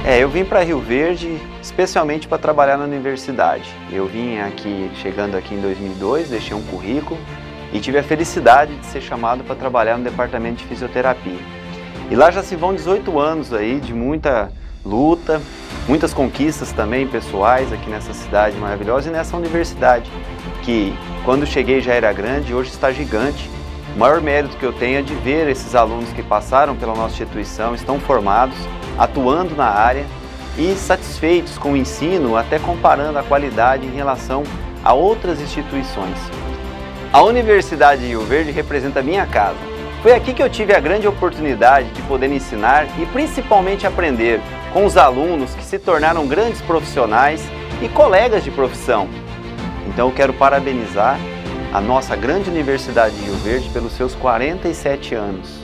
Eu vim para Rio Verde especialmente para trabalhar na universidade. Eu vim chegando aqui em 2002, deixei um currículo e tive a felicidade de ser chamado para trabalhar no departamento de fisioterapia. E lá já se vão 18 anos aí de muita luta, muitas conquistas também pessoais aqui nessa cidade maravilhosa e nessa universidade, que quando cheguei já era grande e hoje está gigante. O maior mérito que eu tenho é de ver esses alunos que passaram pela nossa instituição, estão formados, atuando na área e satisfeitos com o ensino, até comparando a qualidade em relação a outras instituições. A Universidade de Rio Verde representa a minha casa. Foi aqui que eu tive a grande oportunidade de poder ensinar e principalmente aprender com os alunos que se tornaram grandes profissionais e colegas de profissão. Então eu quero parabenizar a nossa grande Universidade de Rio Verde pelos seus 47 anos.